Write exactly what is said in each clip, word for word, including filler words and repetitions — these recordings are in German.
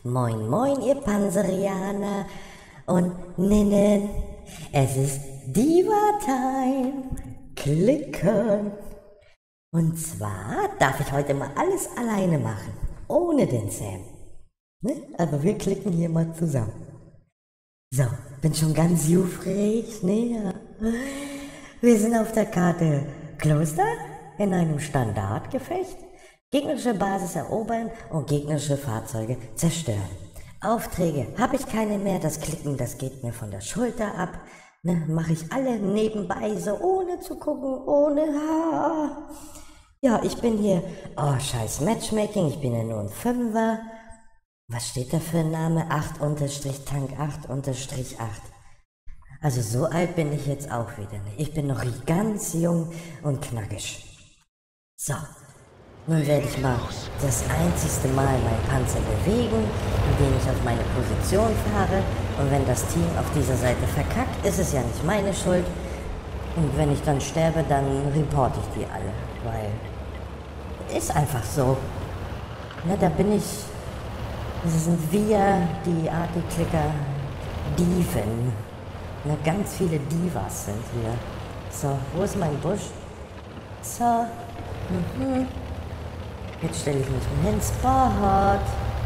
Moin moin ihr Panzerianer und Ninnen, es ist Diva-Time, klicken. Und zwar darf ich heute mal alles alleine machen, ohne den Sam. Ne? Aber wir klicken hier mal zusammen. So, bin schon ganz jufrig, ne? Ja. Wir sind auf der Karte Kloster in einem Standardgefecht. Gegnerische Basis erobern und gegnerische Fahrzeuge zerstören. Aufträge habe ich keine mehr, das Klicken, das geht mir von der Schulter ab. Ne, mache ich alle nebenbei, so ohne zu gucken, ohne... Ha. Ja, ich bin hier... Oh, scheiß Matchmaking, ich bin ja nur ein Fünfer. Was steht da für ein Name? acht unterstrich Tank acht unterstrich acht. Also so alt bin ich jetzt auch wieder nicht. Ich bin noch ganz jung und knackig. So. Nun werde ich mal das einzigste Mal meinen Panzer bewegen, indem ich auf meine Position fahre. Und wenn das Team auf dieser Seite verkackt, ist es ja nicht meine Schuld. Und wenn ich dann sterbe, dann reporte ich die alle. Weil, ist einfach so. Na, da bin ich, das sind wir, die Arti-Klicker, Diven. Na, ganz viele Divas sind hier. So, wo ist mein Busch? So, mhm. Jetzt stelle ich mich mal hin. Spot.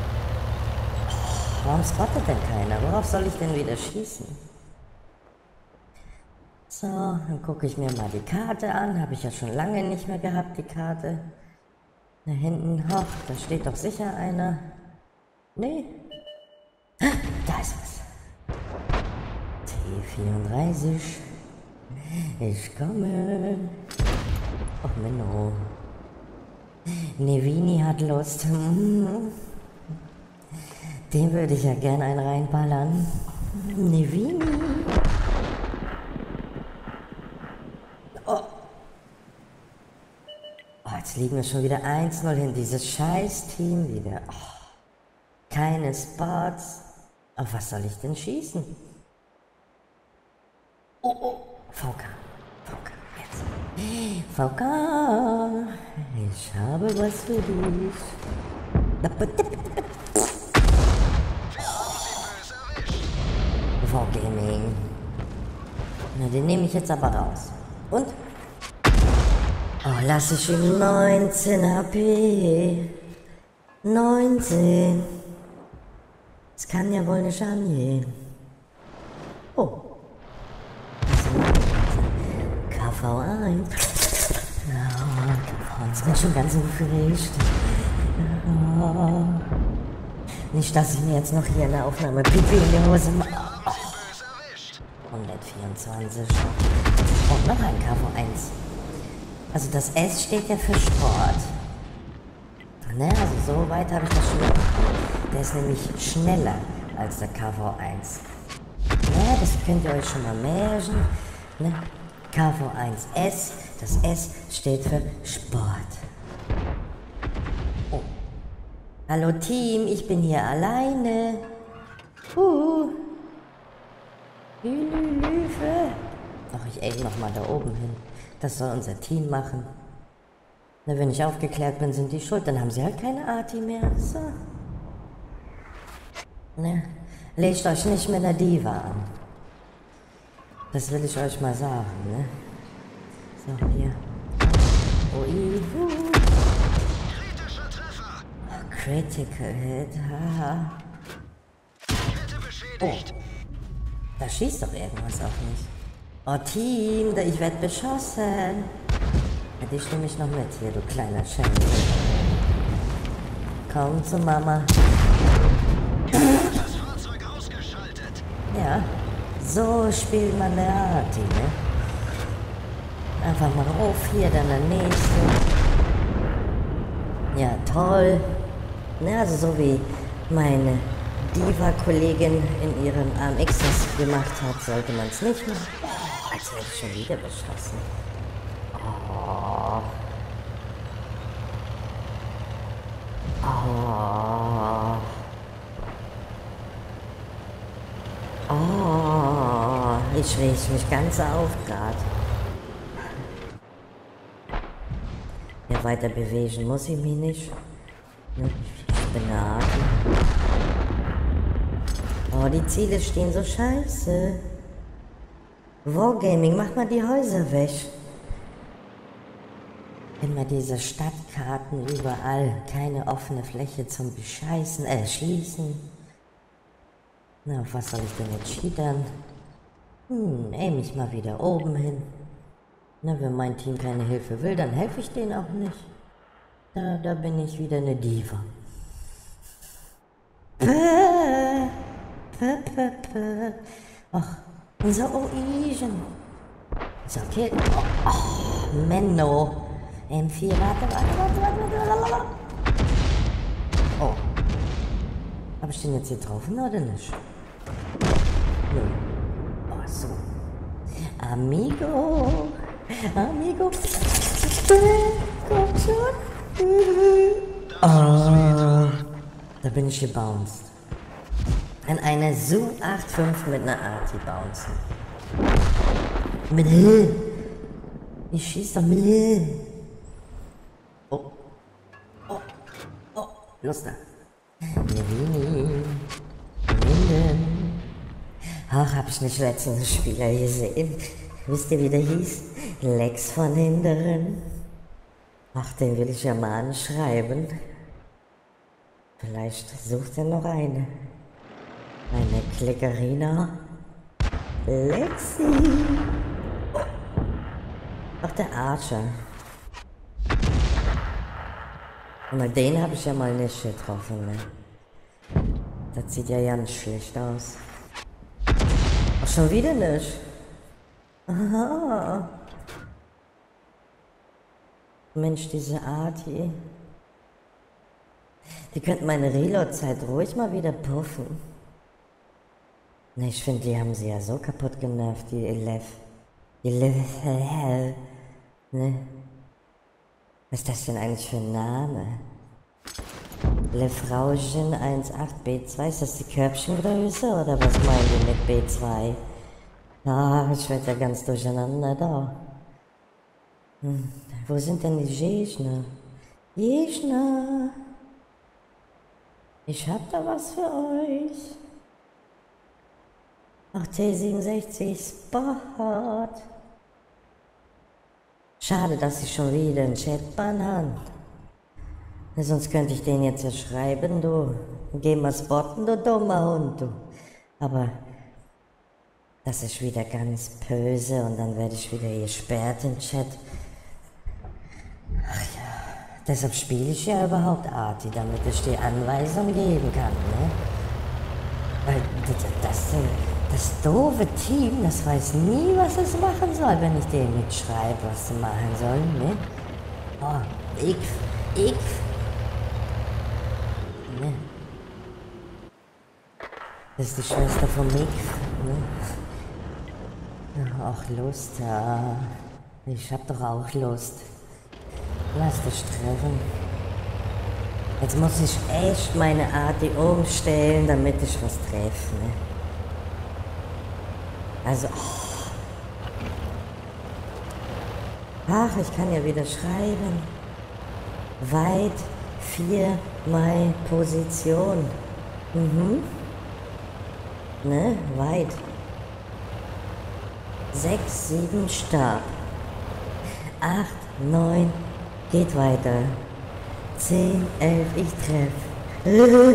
Oh, warum spottet denn keiner? Worauf soll ich denn wieder schießen? So, dann gucke ich mir mal die Karte an. Habe ich ja schon lange nicht mehr gehabt, die Karte. Da hinten, hoch, da steht doch sicher einer. Nee. Da ist was. T vierunddreißig. Ich komme. Och, Menno. Nevini hat Lust. Den würde ich ja gern einen reinballern. Nevini. Oh. Oh, jetzt liegen wir schon wieder eins null hin. Dieses Scheiß-Team wieder. Oh. Keine Spots. Auf was soll ich denn schießen? Oh, oh. V K. V K. Jetzt. V K. Ich habe was für dich. V-Gaming. Na, den nehme ich jetzt aber raus. Und? Oh, lass ich ihm neunzehn H P. neunzehn. Das kann ja wohl nicht angehen. Oh. K V eins. Ja, ich bin schon ganz aufgeregt. Ja. Nicht, dass ich mir jetzt noch hier eine Aufnahme Pipi in die Hose mache. Oh. hundertvierundzwanzig. Und noch ein K V eins. Also das S steht ja für Sport. Ne, also so weit habe ich das schon. Der ist nämlich schneller als der K V eins. Ne, das könnt ihr euch schon mal merken. Ne? K V eins S. Das S steht für Sport. Oh. Hallo Team, ich bin hier alleine. Uh. Hilfe. Ach, ich aim noch mal da oben hin. Das soll unser Team machen. Na, wenn ich aufgeklärt bin, sind die schuld. Dann haben sie halt keine Arti mehr. So. Ne? Legt euch nicht mit einer Diva an. Das will ich euch mal sagen, ne? So, hier. Oh, ihu. Kritischer Treffer. Oh, Critical Hit, haha. Kette beschädigt. Oh, da schießt doch irgendwas auf mich. Oh, Team, ich werd beschossen. Ja, dich nehme ich noch mit hier, du kleiner Schelm. Komm zu Mama. Das Fahrzeug ausgeschaltet. Ja, so spielt man der Arti, ne? Einfach mal rauf hier, dann der nächste. Ja, toll. Ne, also so wie meine Diva-Kollegin in ihrem A M X das gemacht hat, sollte man es nicht machen. Oh, jetzt werde ich schon wieder beschossen. Oh. Oh. Oh. Ich reg mich ganz auf gerade. Ja, weiter bewegen muss ich mich nicht. Ich bin eine Art. Oh, die Ziele stehen so scheiße. Wargaming, mach mal die Häuser weg. Immer diese Stadtkarten überall. Keine offene Fläche zum Bescheißen, äh, Schließen. Na, auf was soll ich denn jetzt schiedern? Hm, aim ich mal wieder oben hin. Na, wenn mein Team keine Hilfe will, dann helfe ich denen auch nicht. Da, da bin ich wieder eine Diva. Päh, päh, päh, päh. Ach, unser Oisen. So, okay. Oh, oh, Menno. M vier, warte, warte, warte, warte, warte, warte. Oh. Hab ich den jetzt hier getroffen oder nicht? Nö. Oh, so. Amigo. Amigo. Komm schon. Oh. Da bin ich gebounced. An einer Su acht fünf mit einer Arti bouncen. Mit Hill. Ich schieß doch mit Hill. Oh. Oh. Oh. Los da. Nevini. Minden. Ach, hab ich nicht letztens Spieler gesehen. Wisst ihr, wie der hieß? Lex von Hinderen. Ach, den will ich ja mal anschreiben. Vielleicht sucht er noch eine. Eine Klickerina. Lexi. Ach, der Archer. Und den habe ich ja mal nicht getroffen, ne? Das sieht ja ganz schlecht aus. Ach, schon wieder nicht. Aha. Mensch, diese Arti. Die könnten meine Reload-Zeit ruhig mal wieder puffen. Ne, ich finde, die haben sie ja so kaputt genervt, die Elef. Die Elef. Ne? Was ist das denn eigentlich für ein Name? Lefrauchen eins acht B zwei, ist das die Körbchengröße oder was meinen die mit B zwei? Ah, ich werde ja ganz durcheinander da. Hm, wo sind denn die Gegner? Gegner! Ich hab da was für euch. Ach, T siebenundsechzig Spot. Schade, dass ich schon wieder einen Chatban habe. Sonst könnte ich den jetzt ja schreiben, du. Geh mal spotten, du dummer Hund, du. Aber das ist wieder ganz böse und dann werde ich wieder gesperrt im Chat. Ach ja, deshalb spiele ich ja überhaupt Arti, damit ich die Anweisung geben kann, ne? Weil das, das, das doofe Team, das weiß nie, was es machen soll, wenn ich denen mitschreibe, was sie machen sollen, ne? Oh, ich, ich. Ne? Das ist die Schwester von Mick, ne? Ach, Lust, ja. Ich hab doch auch Lust. Lass dich treffen. Jetzt muss ich echt meine Arti umstellen, damit ich was treffe, ne? Also, oh. Ach, ich kann ja wieder schreiben. Weit vier mal Position. Mhm. Ne, weit. Sechs, sieben, Stab. Acht, neun, geht weiter. Zehn, elf, ich treff.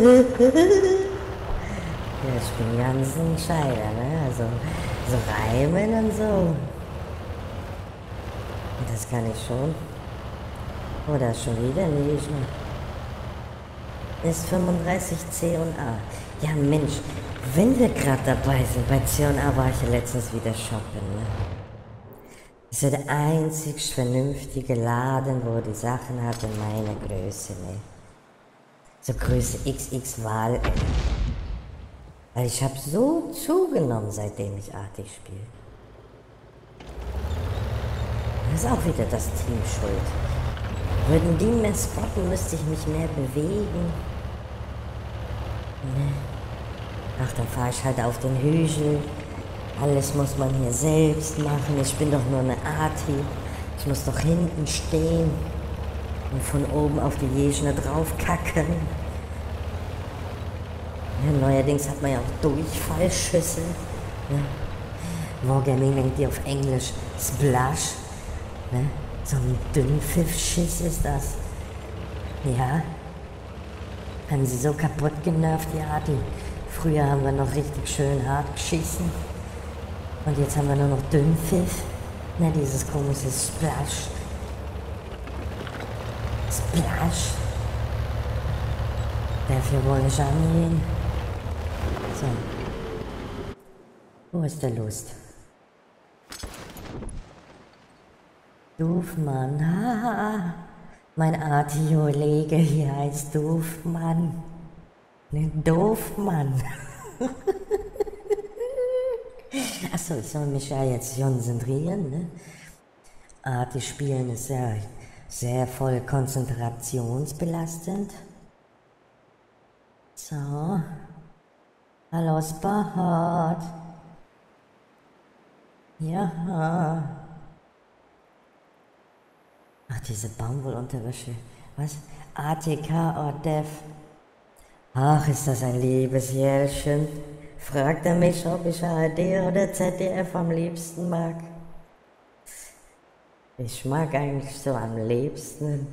Ja, ich bin ganz ein Scheider, ne? Also, so reimen und so. Das kann ich schon. Oh, da ist schon wieder ein Gegner. Ist fünfunddreißig C und A. Ja, Mensch, wenn wir gerade dabei sind, bei C und A war ich ja letztens wieder shoppen, ne? Das ist ja der einzig vernünftige Laden, wo die Sachen hat in meiner Größe, ne? So Größe X X Wahl. Weil ich habe so zugenommen, seitdem ich Arti spiele. Das ist auch wieder das Team schuld. Würden die mehr spotten, müsste ich mich mehr bewegen. Ne? Ach, dann fahre ich halt auf den Hügel. Alles muss man hier selbst machen. Ich bin doch nur eine Arti. Ich muss doch hinten stehen und von oben auf die Gegner drauf kacken. Neuerdings hat man ja auch Durchfallschüsse. Ne? Wargaming nennt die auf Englisch Splash. Ne? So ein Dünnpfiff-Schiss ist das. Ja. Haben sie so kaputt genervt, die Arti. Früher haben wir noch richtig schön hart geschissen. Und jetzt haben wir nur noch Dünnpfiff. Ne, dieses komische Splash. Splash. Dafür wollen wir angehen. So. Wo ist der Lust? Doofmann. Ah, mein Arti-Kollege hier heißt Doofmann. Ne, Doofmann. Achso, ich soll mich ja jetzt konzentrieren, ne? Arti spielen ist ja sehr voll konzentrationsbelastend. So. Hallo Spot. Ja. Ach, diese Baumwollunterwäsche. Was? A T K oder Dev? Ach, ist das ein liebes Jährchen. Fragt er mich, ob ich A R D oder Z D F am liebsten mag. Ich mag eigentlich so am liebsten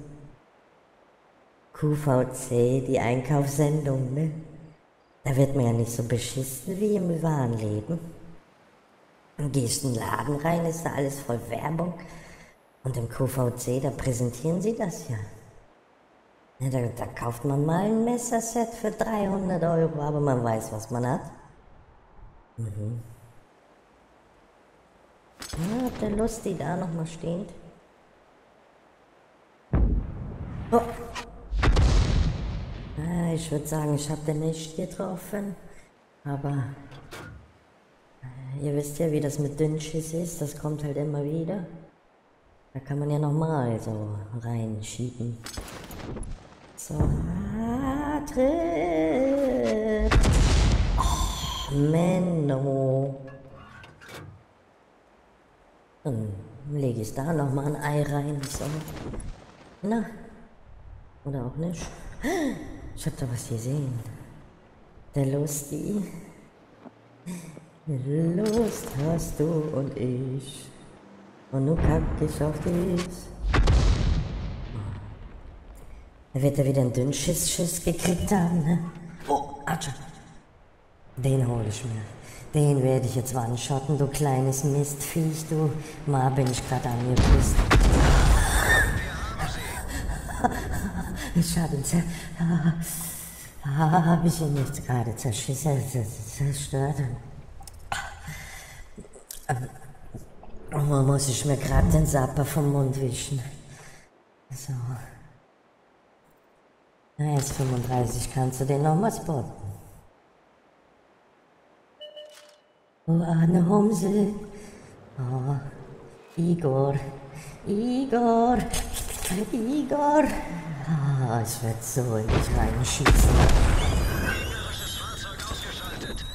Q V C, die Einkaufssendung, ne? Da wird man ja nicht so beschissen wie im wahren Leben. Du gehst in den Laden rein, ist da alles voll Werbung. Und im Q V C, da präsentieren sie das ja. Ja, da, da kauft man mal ein Messerset für dreihundert Euro, aber man weiß, was man hat. Mhm. Ja, ob der Lusti da nochmal steht. Oh. Ja, ich würde sagen, ich habe den nicht getroffen. Aber ihr wisst ja, wie das mit Dünnschiss ist. Das kommt halt immer wieder. Da kann man ja nochmal so reinschieben. So, ah, tritt. Oh, Menno. Dann lege ich da nochmal ein Ei rein. So. Na, oder auch nicht. Ich hab da was gesehen. Der Lusti. Lust hast du und ich. Und nun kack ich auf dich. Er wird ja wieder einen Dünnschiss-Schiss gekriegt haben, ne? Oh, Atscha. Den hole ich mir. Den werde ich jetzt one-shotten, du kleines Mistviech, du. Mal bin ich gerade angepisst. Ich habe ihn zer... Habe ich ihn jetzt gerade zerschissen, zerstört. Oh, muss ich mir gerade den Sapper vom Mund wischen. So. Na, jetzt fünfunddreißig, kannst du den nochmal spotten? Oh, Arne Humsel. Oh, Igor. Igor. Igor. Ah, ich werde so in dich reinschießen. Gegnerisches Fahrzeug ausgeschaltet.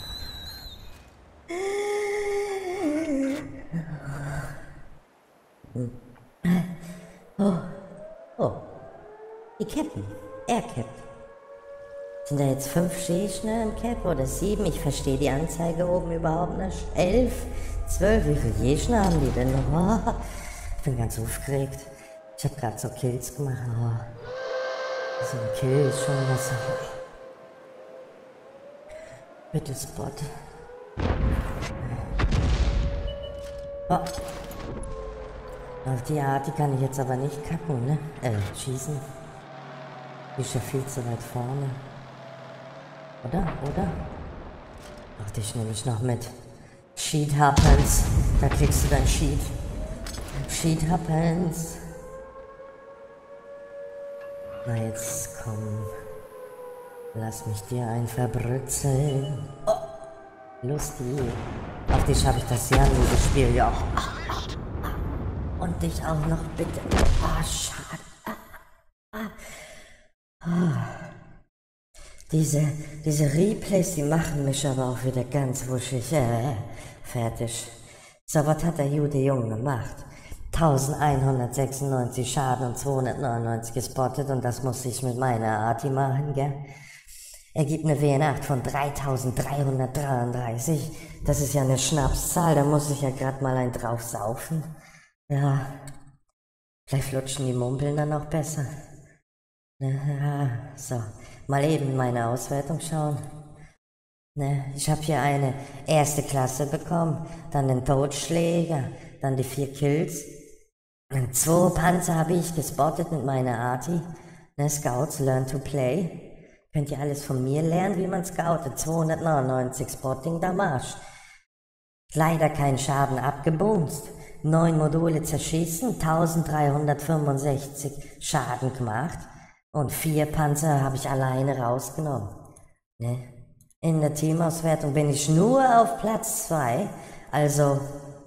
Oh, oh. Die Ketten. Air-Cap. Sind da jetzt fünf Gegner im Cap oder sieben? Ich verstehe die Anzeige oben überhaupt nicht. Elf? Zwölf? Wie viele Gegner haben die denn noch? Oh, ich bin ganz aufgeregt. Ich habe gerade so Kills gemacht. Oh. So ein Kill ist schon was. Bitte Spot. Oh. Auf die Art, die kann ich jetzt aber nicht kacken, ne? Äh, schießen. Die ist ja viel zu weit vorne. Oder? Oder? Ach, dich nehme ich noch mit. Sheet happens. Da kriegst du dein Sheet. Sheet happens. Na jetzt komm. Lass mich dir ein verbrützeln. Oh. Lustig. Auf dich habe ich das ja nie gespielt, ja. Und dich auch noch bitte. Ah, oh, schade. Ah, ah. Ah. Diese, diese Replays, die machen mich aber auch wieder ganz wuschig. Äh, fertig. So, was hat der Jude Jung gemacht? elfhundertsechsundneunzig Schaden und zweihundertneunundneunzig gespottet und das muss ich mit meiner Arti machen, gell? ergibt eine W N acht von dreitausenddreihundertdreiunddreißig. Das ist ja eine Schnapszahl, da muss ich ja gerade mal einen drauf saufen. Ja, vielleicht flutschen die Mumpeln dann auch besser. Ja, so, mal eben meine Auswertung schauen. Ne, ich habe hier eine erste Klasse bekommen, dann den Totschläger, dann die vier Kills. Und zwei Panzer habe ich gespottet mit meiner Arti. Ne, Scouts, learn to play. Könnt ihr alles von mir lernen, wie man scoutet. zweihundertneunundneunzig Spotting Damage. Leider kein Schaden abgebumst. Neun Module zerschießen, dreizehnhundertfünfundsechzig Schaden gemacht. Und vier Panzer habe ich alleine rausgenommen. Ne? In der Teamauswertung bin ich nur auf Platz zwei. Also,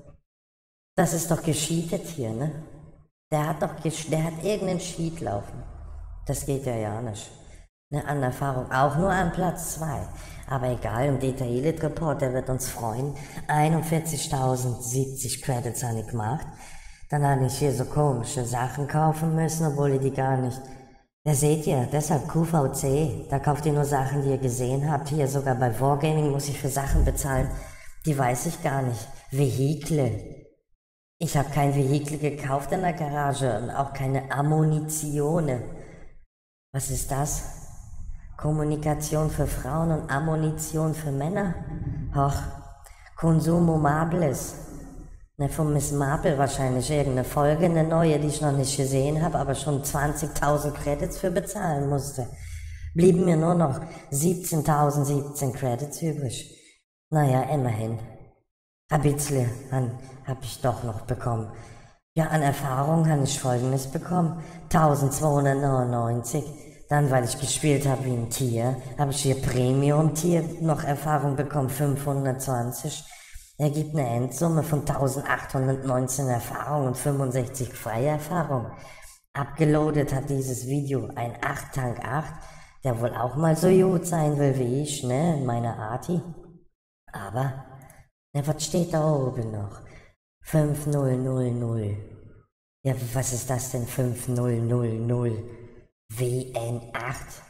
das ist doch gescheatet hier, ne? Der hat doch, der hat irgendeinen Cheat laufen. Das geht ja ja nicht. Ne, an Erfahrung auch nur an Platz zwei. Aber egal, im Data Elite Report, der wird uns freuen. einundvierzigtausendsiebzig Credits habe ich gemacht. Dann habe ich hier so komische Sachen kaufen müssen, obwohl ihr die gar nicht... Da seht ihr, deshalb Q V C, da kauft ihr nur Sachen, die ihr gesehen habt. Hier sogar bei Wargaming muss ich für Sachen bezahlen, die weiß ich gar nicht. Vehikle. Ich habe kein Vehikel gekauft in der Garage und auch keine Ammunitione. Was ist das? Kommunikation für Frauen und Ammunition für Männer? Ach, Consumables. Ne, von Miss Marple wahrscheinlich irgendeine Folge, eine neue, die ich noch nicht gesehen habe, aber schon zwanzigtausend Credits für bezahlen musste. Blieben mir nur noch siebzehntausendsiebzehn Credits übrig. Naja, immerhin. Ein bisschen habe ich doch noch bekommen. Ja, an Erfahrung habe ich Folgendes bekommen. eintausendzweihundertneunundneunzig. Dann, weil ich gespielt habe wie ein Tier, habe ich hier Premium-Tier noch Erfahrung bekommen, fünfhundertzwanzig. Ergibt eine Endsumme von eintausendachthundertneunzehn Erfahrung und fünfundsechzig freie Erfahrung. Abgeloadet hat dieses Video ein acht Tank acht, der wohl auch mal so gut sein will wie ich, ne, in meiner Arti. Aber, ne, was steht da oben noch? fünftausendnull. Ja, was ist das denn? fünftausend? W N acht?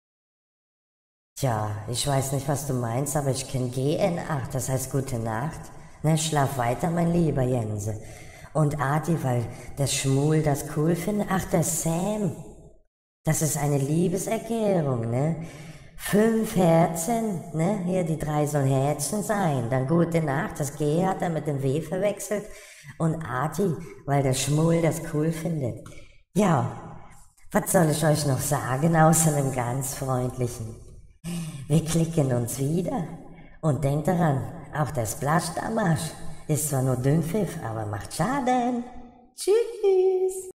Tja, ich weiß nicht, was du meinst, aber ich kenne G N acht, das heißt gute Nacht. Ne, schlaf weiter, mein lieber Jense. Und Arti, weil der Schmul das cool findet, ach, der Sam. Das ist eine Liebeserklärung, ne? Fünf Herzen, ne? Hier, die drei sollen Herzchen sein. Dann gute Nacht, das G hat er mit dem W verwechselt. Und Arti, weil der Schmul das cool findet. Ja, was soll ich euch noch sagen, außer einem ganz freundlichen? Wir klicken uns wieder. Und denkt daran, auch der Splash-Damage ist zwar nur Dünnpfiff, aber macht Schaden. Tschüss.